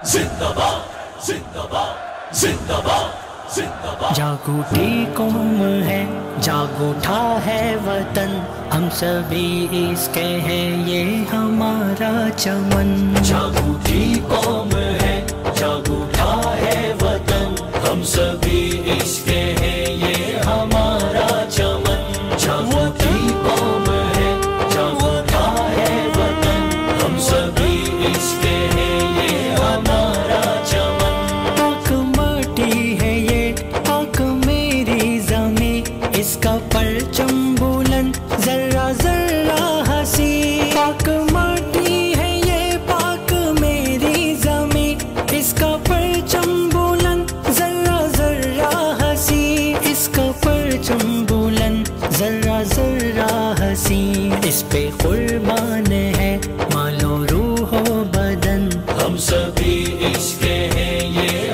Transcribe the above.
जिंदाबाद जिंदाबाद जिंदाबाद जिंदाबाद। जागूटी कौम है, जागूठा है वतन, हम सभी इसके हैं, ये हमारा चमन। जागूटी कौम है, जागूठा है वतन, हम सभी इसके हैं, ये हमारा चमन। जागूटी कौम है, जागूठा है वतन, हम सभी इसके हैं, ये हमारा चमन। पाक माटी है ये, पाक मेरी ज़मीं, इसका परचम बुलंद जर्रा जर्रा हंसी। पाक माटी है ये, पाक मेरी ज़मीं, इसका परचम बुलंद जर्रा जर्रा हंसी। इसका परचम बुलंद जर्रा जर्रा हंसी। इस पे कुर्बान है मालो रूह बदन, हम सभी इसके हैं, ये